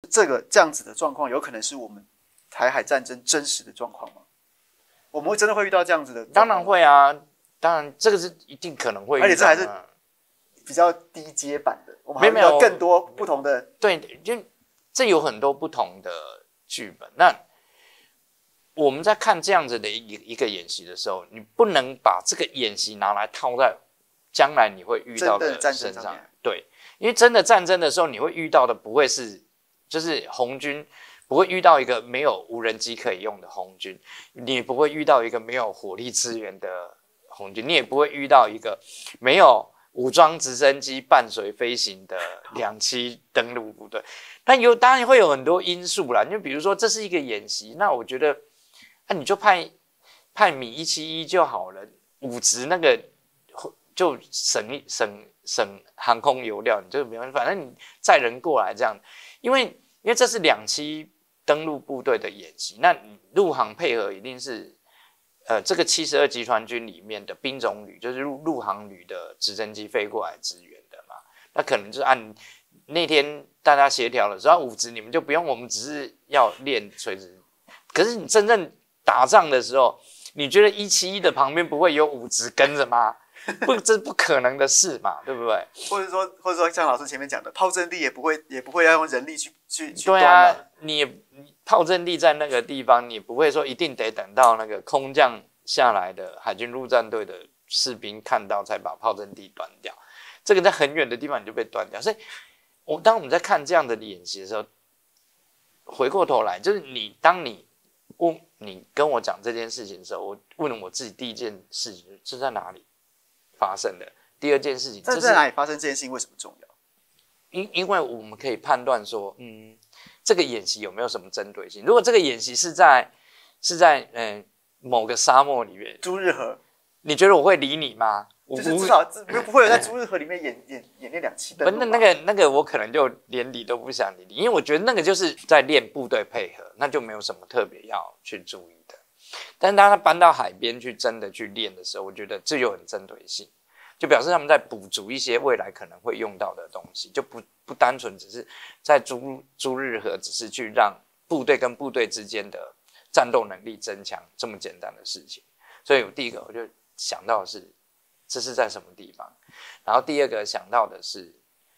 这样子的状况，有可能是我们台海战争真实的状况吗？我们真的会遇到这样子的？ 当然会啊，当然这个是一定可能会遇到， 而且这还是比较低阶版的，我们还遇到更多不同的。 对，就这有很多不同的剧本。那我们在看这样子的一个演习的时候，你不能把这个演习拿来套在将来你会遇到的身上。对，因为真的战争的时候，你会遇到的不会是就是红军，不会遇到一个没有无人机可以用的红军，你也不会遇到一个没有火力支援的红军，你也不会遇到一个没有武装直升机伴随飞行的2栖登陆部队。但当然会有很多因素啦，就比如说这是一个演习，那我觉得你就派米171就好了，5直那个就省航空油料，你就没关系，反正你载人过来这样，因为这是2栖登陆部队的演习，那陆航配合一定是这个72集团军里面的兵种旅，就是陆航旅的直升机飞过来支援的嘛，那可能就是按那天大家协调的时候，5直你们就不用，我们只是要练垂直，可是你真正打仗的时候，你觉得171的旁边不会有5直跟着吗？这是不可能的事嘛，对不对？ 或者说像老师前面讲的，炮阵地也不会要用人力去对啊，你炮阵地在那个地方，你不会说一定得等到那个空降下来的海军陆战队的士兵看到才把炮阵地端掉，这个在很远的地方你就被端掉。所以当我们在看这样的演习的时候，回过头来就是当你跟我讲这件事情的时候，我问我自己第一件事情是在哪里发生的，第二件事情在哪里发生这件事情为什么重要？ 因为我们可以判断说，这个演习有没有什么针对性？如果这个演习是在某个沙漠里面， 朱日和， 你觉得我会理你吗？ 就是至少不会有在朱日和里面演练2栖登陆。 那个我可能就连理都不想理你，因为我觉得那个就是在练部队配合，那就没有什么特别要去注意的。但是当他搬到海边去真的去练的时候，我觉得这有很针对性，就表示他们在补足一些未来可能会用到的东西，就不单纯只是在朱日和只是去让部队跟部队之间的战斗能力增强这么简单的事情。所以第一个我就想到的是这是在什么地方，然后第二个想到的是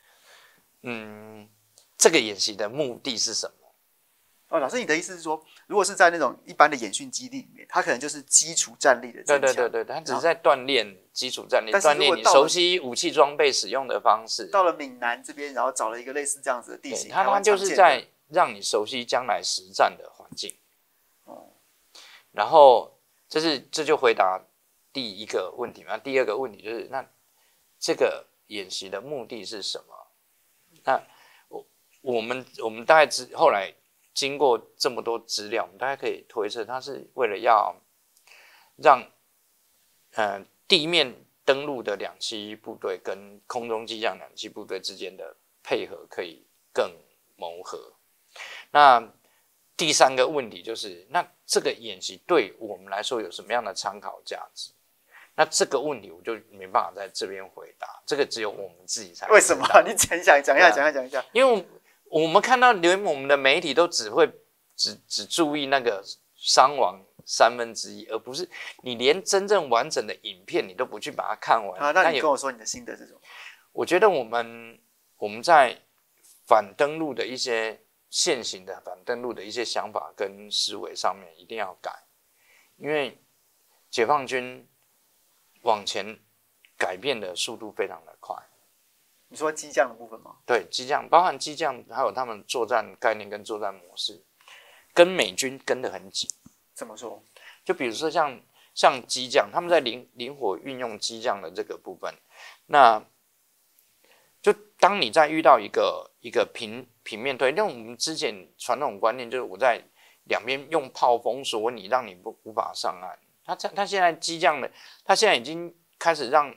这个演习的目的是什么？ 老师，你的意思是说，如果是在那种一般的演训基地里面，它可能就是基础战力的增强。 对，它只是在锻炼基础战力，锻炼你熟悉武器装备使用的方式。 到了闽南这边，然后找了一个类似这样子的地形， 它就是在让你熟悉将来实战的环境。然后这就回答第一个问题嘛。第二个问题就是，那这个演习的目的是什么？那我们大概后来经过这么多资料，我们大概可以推测，它是为了要让地面登陆的2栖部队跟空中机降2栖部队之间的配合可以更谋合。那第三个问题就是，那这个演习对我们来说有什么样的参考价值？那这个问题我就没办法在这边回答，这个只有我们自己才知道。 为什么？你讲一下。 因为我们看到连我们的媒体都只注意那个伤亡1/3，而不是你连真正完整的影片你都不去把它看完。 那你跟我说你的心得是什么？ 我觉得我们在反登陆的一些现行的反登陆的一些想法跟思维上面一定要改，因为解放军往前改变的速度非常的快。 你说机降的部分吗？ 对，机降包含机降，还有他们作战概念跟作战模式，跟美军跟得很紧。 怎么说？ 就比如说像机降，他们在灵活运用机降的这个部分，那就当你在遇到一个平面对，因为我们之前传统观念就是我在两边用炮封锁你，让你无法上岸。他现在机降的，他现在已经开始让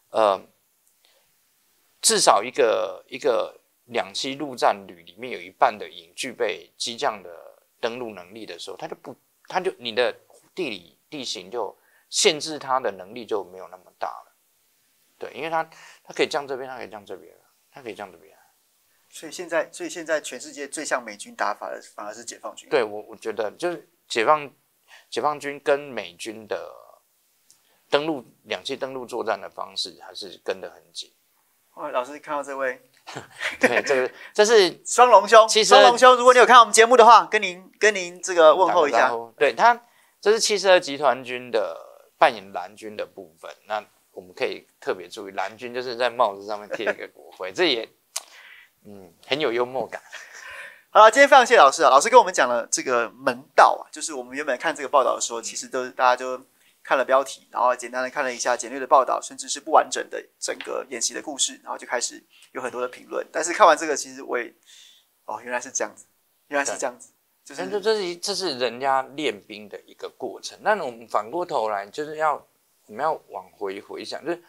至少一个2栖陆战旅里面有一半的营具备机降的登陆能力的时候，他就你的地形就限制他的能力就没有那么大了。对，因为他可以降这边，他可以降这边，他可以降这边。 所以现在全世界最像美军打法的反而是解放军。 对，我觉得就是解放军跟美军的两栖登陆作战的方式还是跟得很紧。 哇，老师看到这位， 对，这是双龙兄，双龙兄，如果你有看我们节目的话，跟您这个问候一下。 对他，这是72集团军的扮演蓝军的部分。那我们可以特别注意，蓝军就是在帽子上面贴一个国徽，这也很有幽默感。 好了，今天非常谢谢老师啊，老师跟我们讲了这个门道啊，就是我们原本看这个报道的时候，其实都大家就看了标题，然后简单的看了一下简略的报道，甚至是不完整的整个演习的故事，然后就开始有很多的评论。但是看完这个，其实我也原来是这样子，就是这是人家练兵的一个过程。那我们反过头来，就是我们要往回想，就是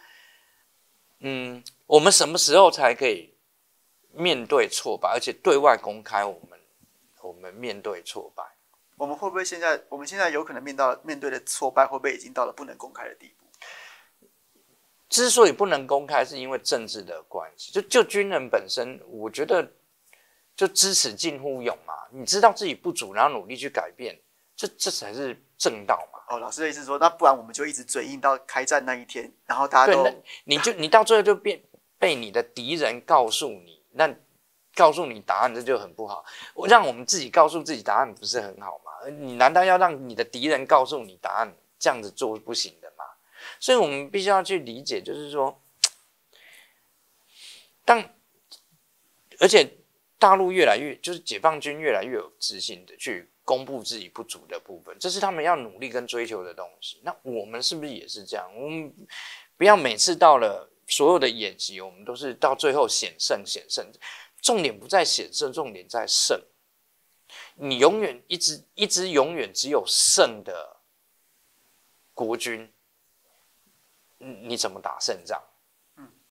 我们什么时候才可以面对挫败，而且对外公开我们面对挫败？ 我们会不会我们现在有可能面对的挫败，会不会已经到了不能公开的地步？ 之所以不能公开，是因为政治的关系。就军人本身，我觉得就知耻近乎勇嘛。你知道自己不足，然后努力去改变，这才是正道嘛。 老师的意思是说，那不然我们就一直嘴硬到开战那一天，然后大家都你到最后就被你的敌人告诉你，那告诉你答案，这就很不好。让我们自己告诉自己答案，不是很好吗？你难道要让你的敌人告诉你答案？这样子做不行的吗？所以我们必须要去理解，就是说，而且大陆就是解放军越来越有自信的去公布自己不足的部分，这是他们要努力跟追求的东西。那我们是不是也是这样？我们不要每次到了所有的演习，我们都是到最后险胜。重点不在险胜，重点在胜。你永远一支永远只有胜的国军，你怎么打胜仗？